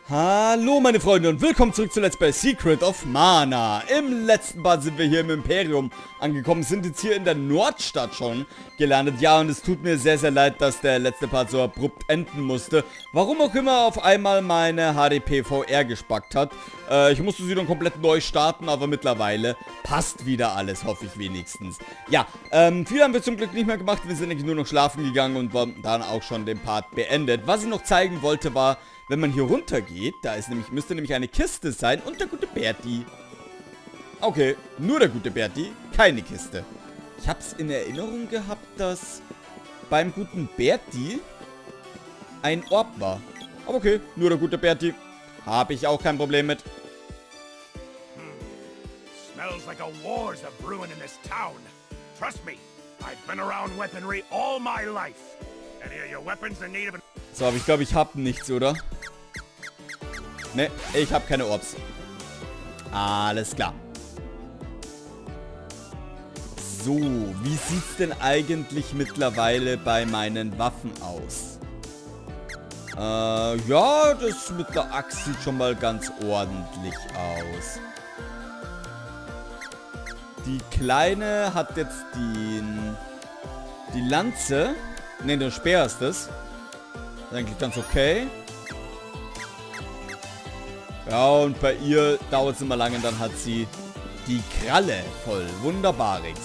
Hallo meine Freunde und willkommen zurück zu Let's Play Secret of Mana. Im letzten Part sind wir hier im Imperium angekommen, sind jetzt hier in der Nordstadt schon gelandet. Ja, und es tut mir sehr, sehr leid, dass der letzte Part so abrupt enden musste. Warum auch immer auf einmal meine HDP VR gespackt hat. Ich musste sie dann komplett neu starten, aber mittlerweile passt wieder alles, hoffe ich wenigstens. Ja, viel haben wir zum Glück nicht mehr gemacht. Wir sind eigentlich nur noch schlafen gegangen und haben dann auch schon den Part beendet. Was ich noch zeigen wollte war, wenn man hier runter geht, da ist nämlich, müsste nämlich eine Kiste sein und der gute Berti. Okay, nur der gute Berti, keine Kiste. Ich habe es in Erinnerung gehabt, dass beim guten Berti ein Orb war. Aber okay, nur der gute Berti. Habe ich auch kein Problem mit. Smells like a war's a brewing in this town. Trust me, I've been around weaponry all my life. Any of your weapons in need of an... So, aber ich glaube, ich habe nichts, oder? Ne, ich habe keine Orbs. Alles klar. So, wie sieht's denn eigentlich mittlerweile bei meinen Waffen aus? Ja, das mit der Axt sieht schon mal ganz ordentlich aus. Die Kleine hat jetzt die Lanze. Ne, der Speer ist das. Ist eigentlich ganz okay. Ja, und bei ihr dauert es immer lange, dann hat sie die Kralle voll. Wunderbarigst.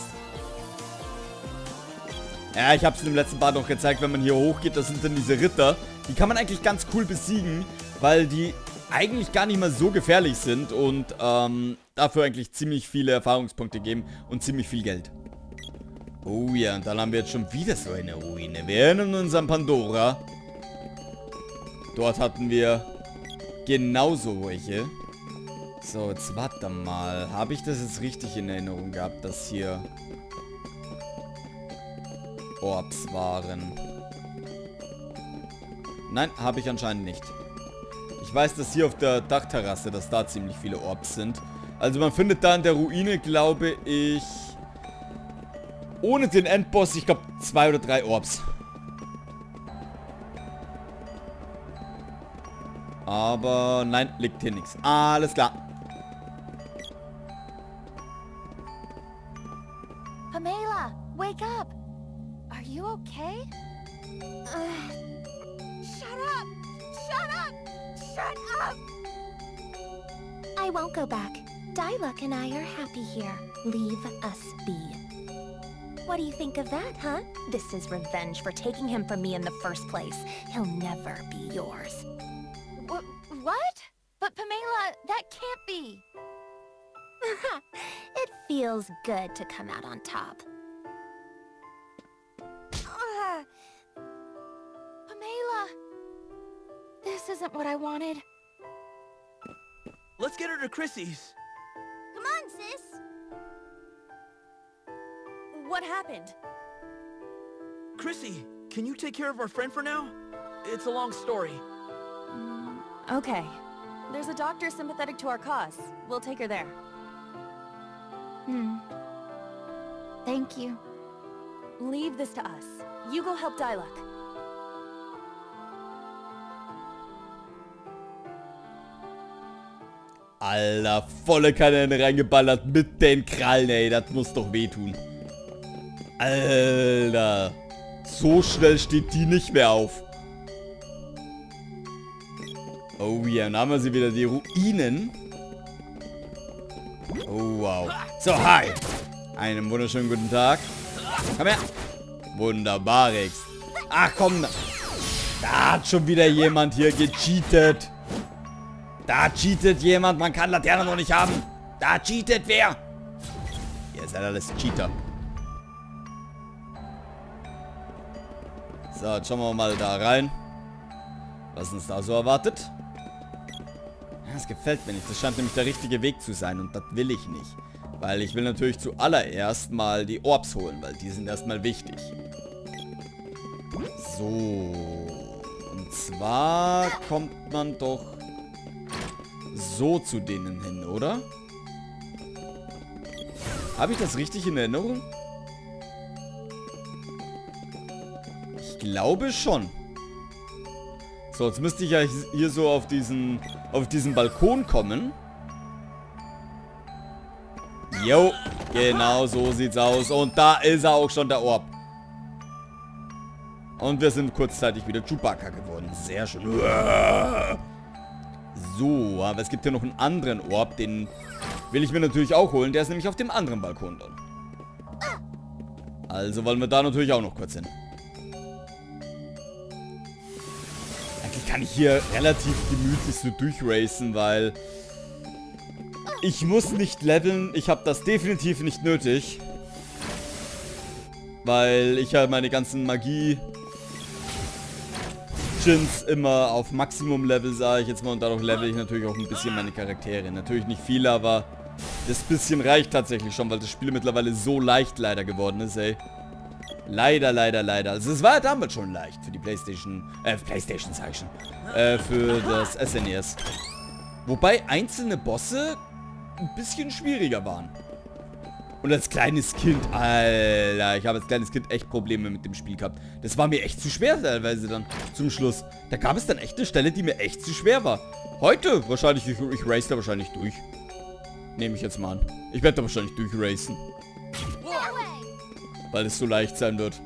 Ja, ich habe es im letzten Part noch gezeigt, wenn man hier hochgeht, das sind dann diese Ritter. Die kann man eigentlich ganz cool besiegen, weil die eigentlich gar nicht mal so gefährlich sind und dafür eigentlich ziemlich viele Erfahrungspunkte geben und ziemlich viel Geld. Oh ja, und dann haben wir jetzt schon wieder so eine Ruine. Wir erinnern uns an Pandora. Dort hatten wir genauso welche. So, jetzt warte mal. Habe ich das jetzt richtig in Erinnerung gehabt, dass hier Orbs waren? Nein, habe ich anscheinend nicht. Ich weiß, dass hier auf der Dachterrasse, dass da ziemlich viele Orbs sind. Also man findet da in der Ruine, glaube ich, ohne den Endboss, ich glaube 2 oder 3 Orbs. Aber nein, liegt hier nichts. Alles klar. Pamela, wake up. Are you okay? Shut up! Shut up! Shut up! I won't go back. Dyluck and I are happy here. Leave us be. What do you think of that, huh? This is revenge for taking him from me in the first place. He'll never be yours. What? But Pamela, that can't be. It feels good to come out on top. Pamela, this isn't what I wanted. Let's get her to Chrissy's. Come on, sis. What happened? Chrissy, can you take care of our friend for now? It's a long story. Okay. There's a doctor sympathetic to our cause. We'll take her there. Thank you. Leave this to us. You go help Dyluck. Alter, volle Kanone reingeballert mit den Krallen, ey. Das muss doch wehtun. Alter. So schnell steht die nicht mehr auf. Oh ja, dann haben wir sie wieder, die Ruinen. Oh, wow. So, hi. Einen wunderschönen guten Tag. Komm her. Wunderbarigst. Ach, komm. Da hat schon wieder jemand hier gecheatet. Da cheatet jemand. Man kann Laterne noch nicht haben. Da cheatet wer? Ihr seid alles Cheater. So, jetzt schauen wir mal da rein. Was uns da so erwartet. Das gefällt mir nicht. Das scheint nämlich der richtige Weg zu sein. Und das will ich nicht. Weil ich will natürlich zuallererst mal die Orbs holen. Weil die sind erstmal wichtig. So. Und zwar kommt man doch so zu denen hin, oder? Habe ich das richtig in Erinnerung? Ich glaube schon. So, jetzt müsste ich ja hier so auf diesen Balkon kommen. Jo, genau so sieht's aus. Und da ist er auch schon, der Orb. Und wir sind kurzzeitig wieder Chewbacca geworden. Sehr schön. So, aber es gibt hier noch einen anderen Orb. Den will ich mir natürlich auch holen. Der ist nämlich auf dem anderen Balkon dann. Also wollen wir da natürlich auch noch kurz hin. Eigentlich kann ich hier relativ gemütlich so durchracen, weil ich muss nicht leveln. Ich habe das definitiv nicht nötig. Weil ich ja meine ganzen Magie-Chins immer auf Maximum-Level, sage ich jetzt mal. Und dadurch level ich natürlich auch ein bisschen meine Charaktere. Natürlich nicht viele, aber das bisschen reicht tatsächlich schon, weil das Spiel mittlerweile so leicht leider geworden ist, ey. Leider, leider, leider. Also es war ja damals schon leicht für die Playstation sag ich schon. Für das SNES. Wobei einzelne Bosse ein bisschen schwieriger waren. Und als kleines Kind, Alter, ich habe als kleines Kind echt Probleme mit dem Spiel gehabt. Das war mir echt zu schwer teilweise dann zum Schluss. Da gab es dann echt eine Stelle, die mir echt zu schwer war. Heute wahrscheinlich, ich race da wahrscheinlich durch. Nehme ich jetzt mal an. Ich werde da wahrscheinlich durchracen. Weil es so leicht sein wird.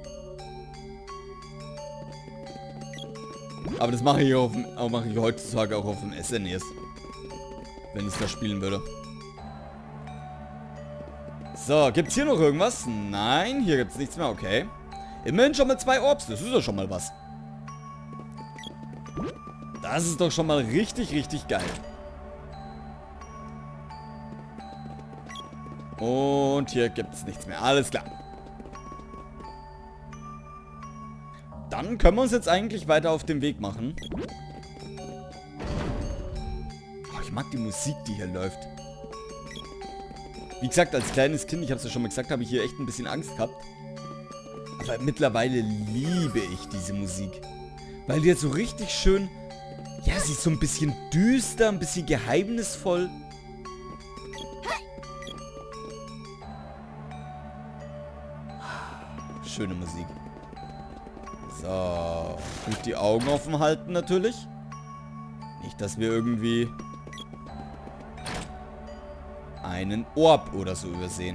Aber das mache ich heutzutage auch auf dem SNES. Wenn ich das spielen würde. So, gibt's hier noch irgendwas? Nein, hier gibt's nichts mehr, okay. Immerhin schon mal 2 Orbs, das ist ja schon mal was. Das ist doch schon mal richtig, richtig geil. Und hier gibt's nichts mehr, alles klar. Dann können wir uns jetzt eigentlich weiter auf den Weg machen. Oh, ich mag die Musik, die hier läuft. Wie gesagt, als kleines Kind, ich habe es ja schon mal gesagt, habe ich hier echt ein bisschen Angst gehabt. Aber mittlerweile liebe ich diese Musik. Weil die jetzt so richtig schön... Ja, sie ist so ein bisschen düster, ein bisschen geheimnisvoll. Schöne Musik. So. Gut die Augen offen halten natürlich. Nicht, dass wir irgendwie einen Orb oder so übersehen.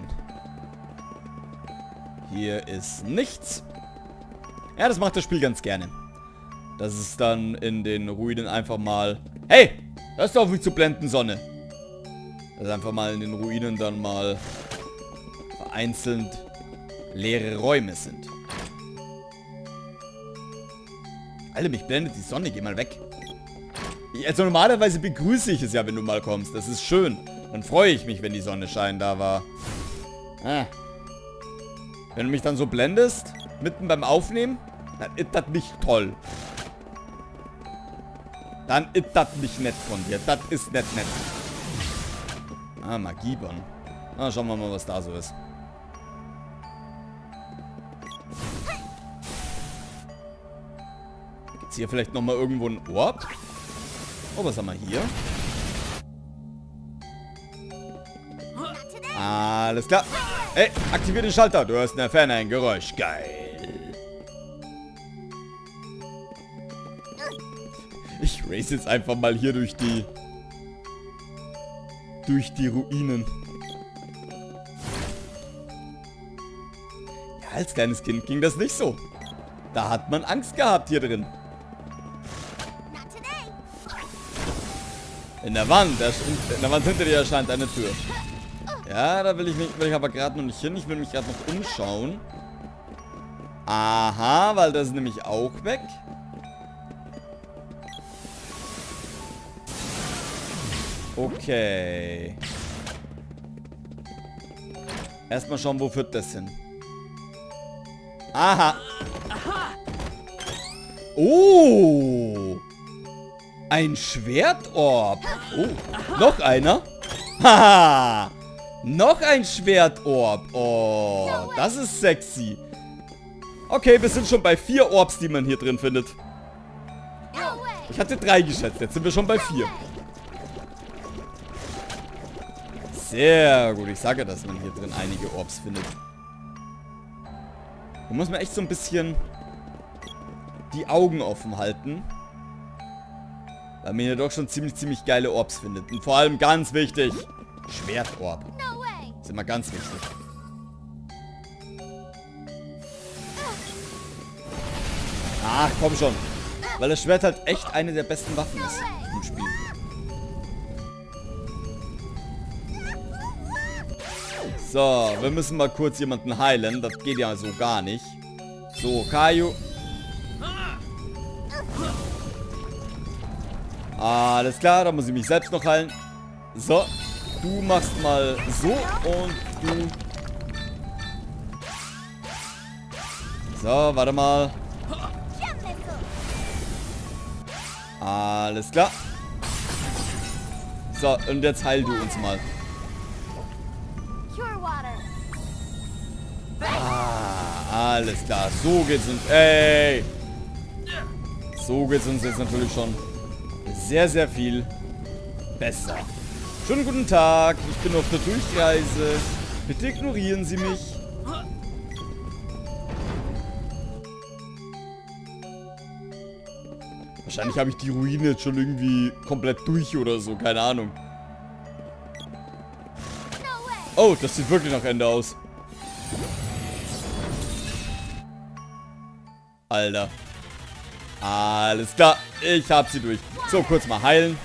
Hier ist nichts. Ja, das macht das Spiel ganz gerne. Das ist dann in den Ruinen einfach mal... Hey! Hörst du auf mich zu blenden, Sonne? Das ist einfach mal in den Ruinen dann mal vereinzelt leere Räume sind. Alter, mich blendet die Sonne, geh mal weg. Also normalerweise begrüße ich es ja, wenn du mal kommst. Das ist schön. Dann freue ich mich, wenn die Sonne scheint, aber... Wenn du mich dann so blendest, mitten beim Aufnehmen, dann ist das nicht toll. Dann ist das nicht nett von dir. Das ist nicht nett. Ah, Magiebon. Na, schauen wir mal, was da so ist. Gibt's hier vielleicht nochmal irgendwo einen Orb? Oh, was haben wir hier? Alles klar. Ey, aktivier den Schalter. Du hörst in der Ferne ein Geräusch. Geil. Ich race jetzt einfach mal hier durch die Ruinen. Ja, als kleines Kind ging das nicht so. Da hat man Angst gehabt hier drin. In der Wand hinter dir erscheint eine Tür. Ja, da will ich aber gerade noch nicht hin. Ich will mich gerade noch umschauen. Aha, weil das ist nämlich auch weg. Okay. Erstmal schauen, wo führt das hin. Aha. Oh. Ein Schwertorb. Oh. Noch einer. Haha. Noch ein Schwertorb. Oh. Das ist sexy. Okay, wir sind schon bei 4 Orbs, die man hier drin findet. Ich hatte 3 geschätzt. Jetzt sind wir schon bei 4. Sehr gut. Ich sage, dass man hier drin einige Orbs findet. Da muss man echt so ein bisschen die Augen offen halten. Weil man hier doch schon ziemlich geile Orbs findet. Und vor allem ganz wichtig, Schwertorb. No way! Ist immer ganz wichtig. Ach, komm schon. Weil das Schwert halt echt eine der besten Waffen ist im Spiel. So, wir müssen mal kurz jemanden heilen. Das geht ja so gar nicht. So, Caillou. Alles klar, da muss ich mich selbst noch heilen. So, du machst mal so und du... So, warte mal. Alles klar. So, und jetzt heil du uns mal. Alles klar. So geht's uns. Ey! So geht's uns jetzt natürlich schon sehr viel besser. Schönen guten Tag. Ich bin auf der Durchreise. Bitte ignorieren Sie mich. Wahrscheinlich habe ich die Ruine jetzt schon irgendwie komplett durch oder so. Keine Ahnung. Oh, das sieht wirklich nach Ende aus. Alter. Alles klar. Ich hab sie durch. So, kurz mal heilen.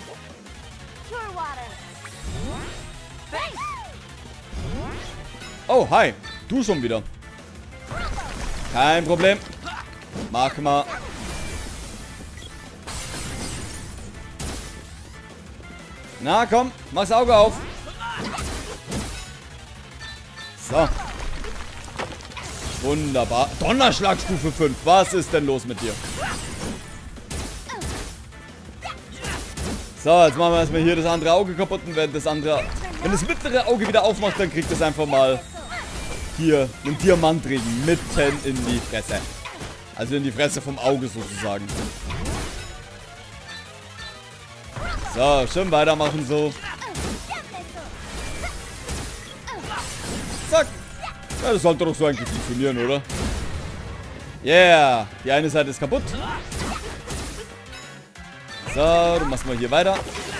Oh, hi. Du schon wieder. Kein Problem. Mach mal. Na, komm. Mach's Auge auf. So. Wunderbar. Donnerschlag Stufe 5. Was ist denn los mit dir? So, jetzt machen wir erstmal hier das andere Auge kaputt. Und wenn das mittlere Auge wieder aufmacht, dann kriegt es einfach mal hier einen Diamantregen mitten in die Fresse. Also in die Fresse vom Auge sozusagen. So, schön weitermachen so. Zack. Ja, das sollte doch so eigentlich funktionieren, oder? Yeah. Die eine Seite ist kaputt. So, du machst mal hier weiter.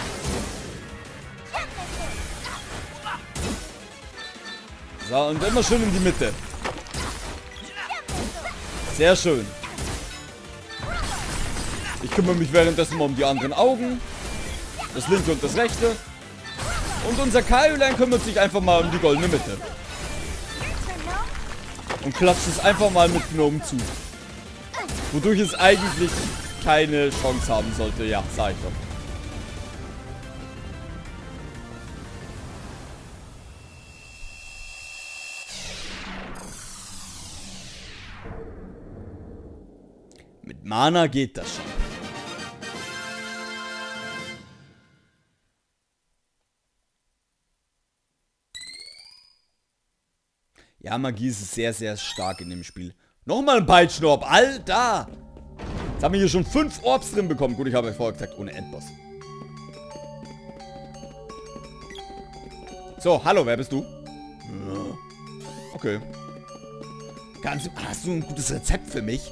So, und immer schön in die Mitte. Sehr schön. Ich kümmere mich währenddessen mal um die anderen Augen. Das linke und das rechte. Und unser Caillou kümmert sich einfach mal um die goldene Mitte. Und klatscht es einfach mal mit Gnome zu. Wodurch es eigentlich keine Chance haben sollte. Ja, sag ich doch. Mit Mana geht das schon. Ja, Magie ist sehr stark in dem Spiel. Nochmal ein Peitschenorb. Alter! Jetzt haben wir hier schon 5 Orbs drin bekommen. Gut, ich habe ja vorher gesagt, ohne Endboss. So, hallo, wer bist du? Okay. Hast du ein gutes Rezept für mich?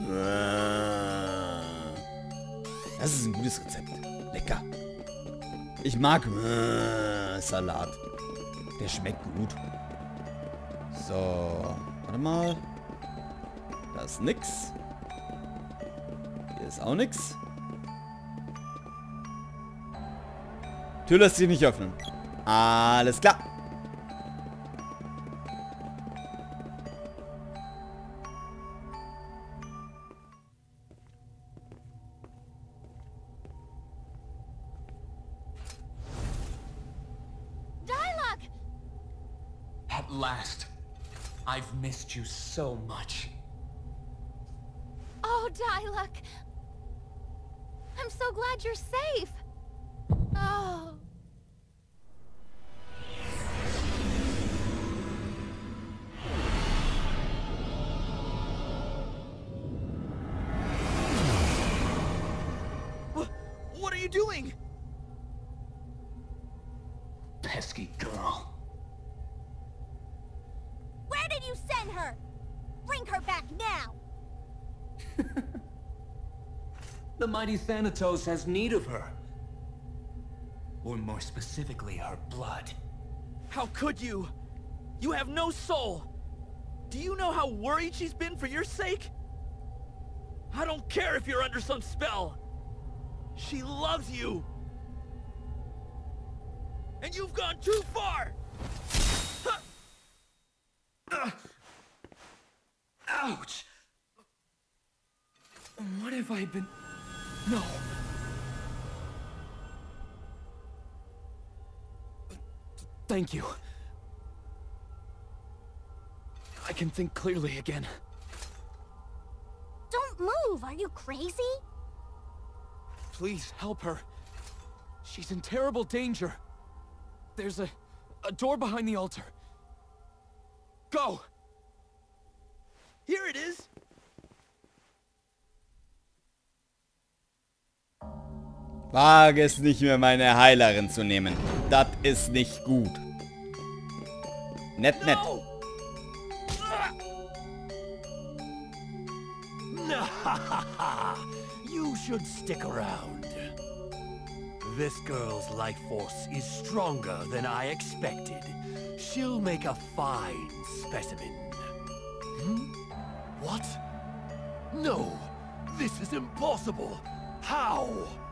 Das ist ein gutes Rezept. Lecker. Ich mag Salat. Der schmeckt gut. So, warte mal. Da ist nix. Hier ist auch nix. Tür lässt sich nicht öffnen. Alles klar. At last. I've missed you so much. Oh, Diluc. I'm so glad you're safe. Oh. What are you doing? Pesky girl. Where did you send her? Bring her back now. The mighty Thanatos has need of her. Or more specifically, her blood. How could you? You have no soul. Do you know how worried she's been for your sake? I don't care if you're under some spell. She loves you. And you've gone too far. Ouch! What have I been... No. Thank you. I can think clearly again. Don't move! Are you crazy? Please help her. She's in terrible danger. There's a door behind the altar. Go! Here it is! Wage es nicht mehr, meine Heilerin zu nehmen. Das ist nicht gut. Nett, nett. You should stick around. This girl's life force is stronger than I expected. She'll make a fine specimen. What? No, this is impossible. How?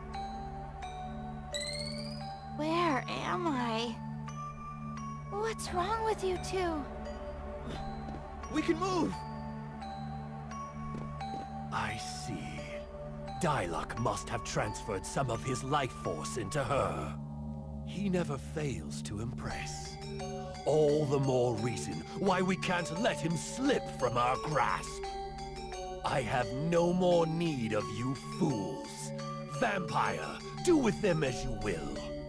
Where am I? What's wrong with you two? We can move! I see. Dyluck must have transferred some of his life force into her. He never fails to impress. All the more reason why we can't let him slip from our grasp. I have no more need of you fools. Vampire, do with them as you will.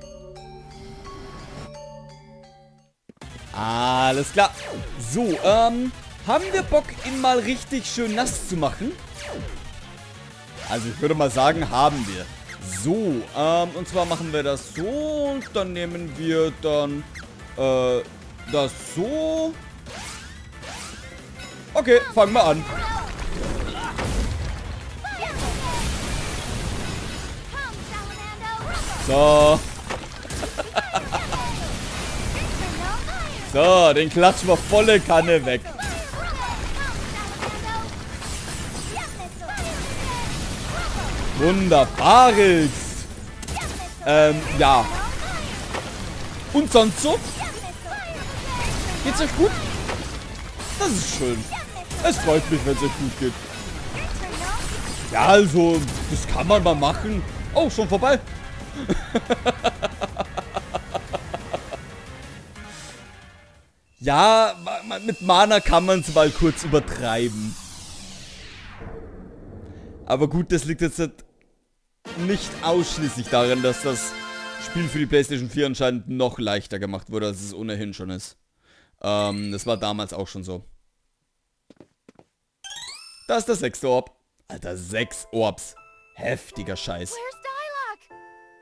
Alles klar. So, haben wir Bock, ihn mal richtig schön nass zu machen? Also ich würde mal sagen, haben wir. So, und zwar machen wir das so und dann nehmen wir dann, das so. Okay, fangen wir an. So. So, den klatschen wir volle Kanne weg. Wunderbares. Ja. Und sonst so? Geht's euch gut? Das ist schön. Es freut mich, wenn es euch gut geht. Ja, also, das kann man mal machen. Oh, schon vorbei. Ja, mit Mana kann man es mal kurz übertreiben. Aber gut, das liegt jetzt nicht ausschließlich daran, dass das Spiel für die PlayStation 4 anscheinend noch leichter gemacht wurde, als es ohnehin schon ist. Das war damals auch schon so. Da ist der 6. Orb. Alter, 6 Orbs. Heftiger Scheiß. Where's Dyluck?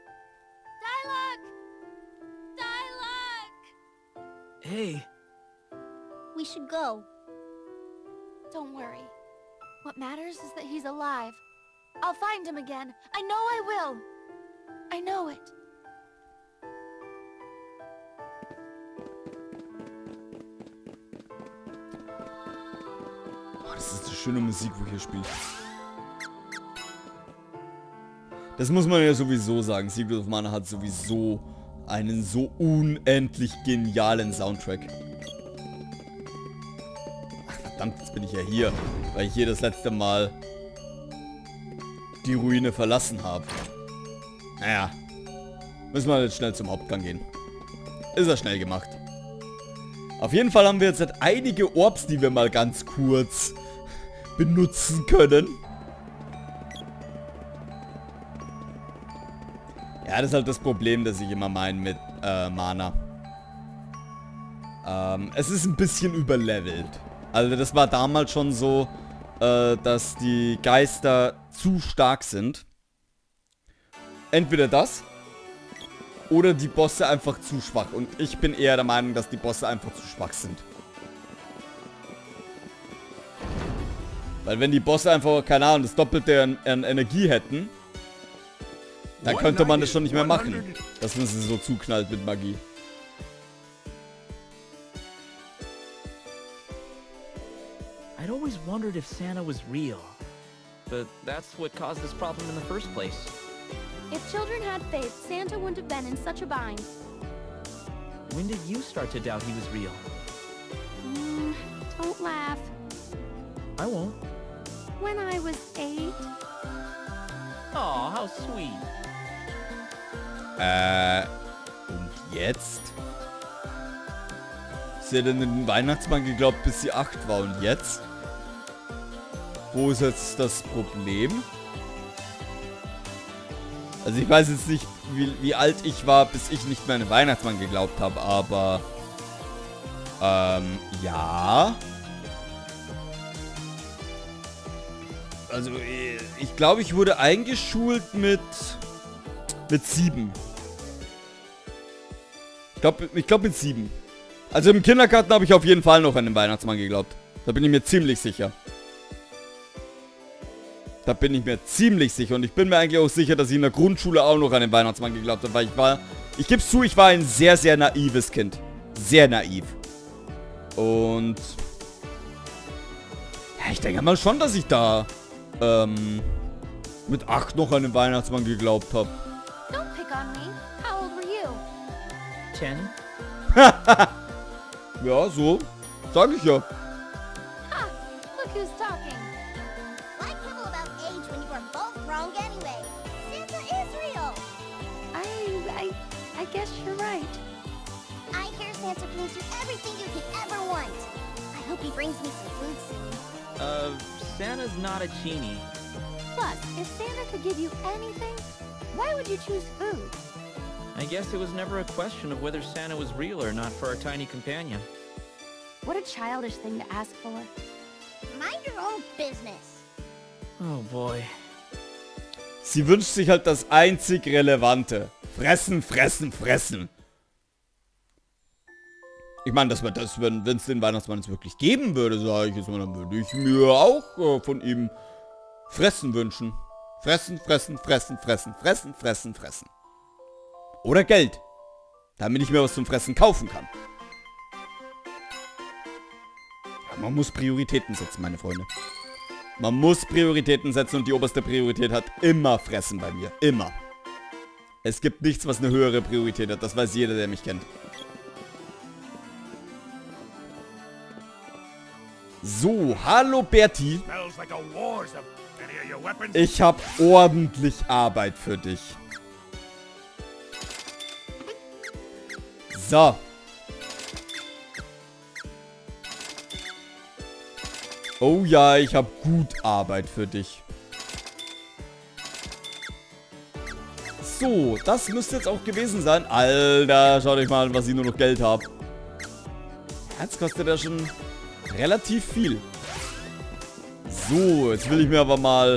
Dyluck! Dyluck! Hey. We should go. Don't worry. What matters is that he's alive. I'll find him again. I know I will. I know it. Oh, das ist eine schöne Musik, wo hier spielt. Das muss man ja sowieso sagen. Secret of Mana hat sowieso einen so unendlich genialen Soundtrack. Ach, verdammt, jetzt bin ich ja hier, weil ich hier das letzte Mal die Ruine verlassen habe. Naja, müssen wir jetzt schnell zum Hauptgang gehen. Ist ja schnell gemacht. Auf jeden Fall haben wir jetzt einige Orbs, die wir mal ganz kurz benutzen können. Ja, das ist halt das Problem, das ich immer meine mit Mana. Es ist ein bisschen überlevelt. Also das war damals schon so, dass die Geister zu stark sind. Entweder das oder die Bosse einfach zu schwach. Und ich bin eher der Meinung, dass die Bosse einfach zu schwach sind. Weil wenn die Bosse einfach, keine Ahnung, das Doppelte an Energie hätten, Da könnte man das schon nicht mehr machen, dass man sie so zuknallt mit Magie. I'd always wondered if Santa was real. But that's what caused this problem in the first place. If children had faith, Santa wouldn't have been in such a bind. When did you start to doubt he was real? Don't laugh. I won't. When I was 8. Aw, how sweet. Und jetzt? Sie hat an den Weihnachtsmann geglaubt, bis sie 8 war. Und jetzt? Wo ist jetzt das Problem? Also ich weiß jetzt nicht, wie alt ich war, bis ich nicht mehr an den Weihnachtsmann geglaubt habe, aber... ja. Also ich glaube, ich wurde eingeschult mit 7. Ich glaube mit 7. Also im Kindergarten habe ich auf jeden Fall noch an den Weihnachtsmann geglaubt. Da bin ich mir ziemlich sicher. Da bin ich mir ziemlich sicher. Und ich bin mir eigentlich auch sicher, dass ich in der Grundschule auch noch an den Weihnachtsmann geglaubt habe. Weil ich gebe es zu, ich war ein sehr, sehr naives Kind. Sehr naiv. Und... ja, ich denke mal schon, dass ich da... mit 8 noch an den Weihnachtsmann geglaubt habe. Don't pick on me. How old were you? 10? Ja, so. Sag ich ja. Ha! Look who's talking. Why quibble about age when you are both wrong anyway? Santa is real. I guess you're right. I hear Santa brings you everything you could ever want. I hope he brings me some food soon. Santa's not a genie. Plus, if Santa could give you anything, why would you choose food? I guess it was never a question of whether Santa was real or not for our tiny companion. What a childish thing to ask for. Mind your own business. Oh boy. Sie wünscht sich halt das einzig Relevante. Fressen, fressen, fressen. Ich meine, wenn es den Weihnachtsmann jetzt wirklich geben würde, sage ich jetzt mal, dann würde ich mir auch von ihm Fressen wünschen. Fressen, fressen, fressen, fressen, fressen, fressen, fressen. Oder Geld. Damit ich mir was zum Fressen kaufen kann. Ja, man muss Prioritäten setzen, meine Freunde. Man muss Prioritäten setzen und die oberste Priorität hat immer Fressen bei mir. Immer. Es gibt nichts, was eine höhere Priorität hat. Das weiß jeder, der mich kennt. So, hallo Berti. Ich habe ordentlich Arbeit für dich. So. Oh ja, ich habe gut Arbeit für dich. So, das müsste jetzt auch gewesen sein. Alter, schaut euch mal an, was ich nur noch Geld habe. Jetzt kostet er schon relativ viel. So, jetzt will ich mir aber mal...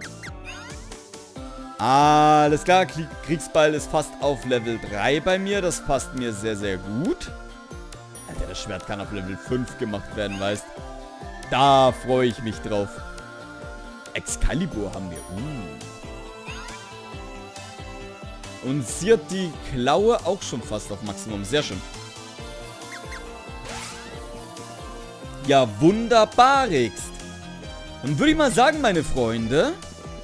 Alles klar, Kriegsbeil ist fast auf Level 3 bei mir. Das passt mir sehr, sehr gut. Alter, das Schwert kann auf Level 5 gemacht werden, weißt. Da freue ich mich drauf. Excalibur haben wir. Und sie hat die Klaue auch schon fast auf Maximum. Sehr schön. Ja, wunderbarigst. Dann würde ich mal sagen, meine Freunde,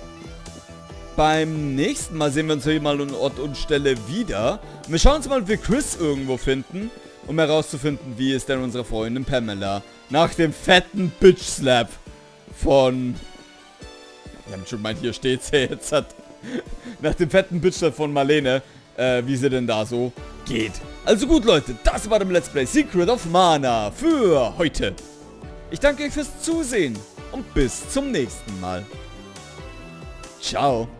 beim nächsten Mal sehen wir uns hier mal an Ort und Stelle wieder. Und wir schauen uns mal, ob wir Chris irgendwo finden, um herauszufinden, wie es denn unserer Freundin Pamela nach dem fetten Bitch-Slap von... Ich hab schon gemeint, hier steht's ja jetzt. Nach dem fetten Bitch-Slap von Marlene, wie sie denn da so geht. Also gut, Leute, das war dem Let's Play Secret of Mana für heute. Ich danke euch fürs Zusehen und bis zum nächsten Mal. Ciao.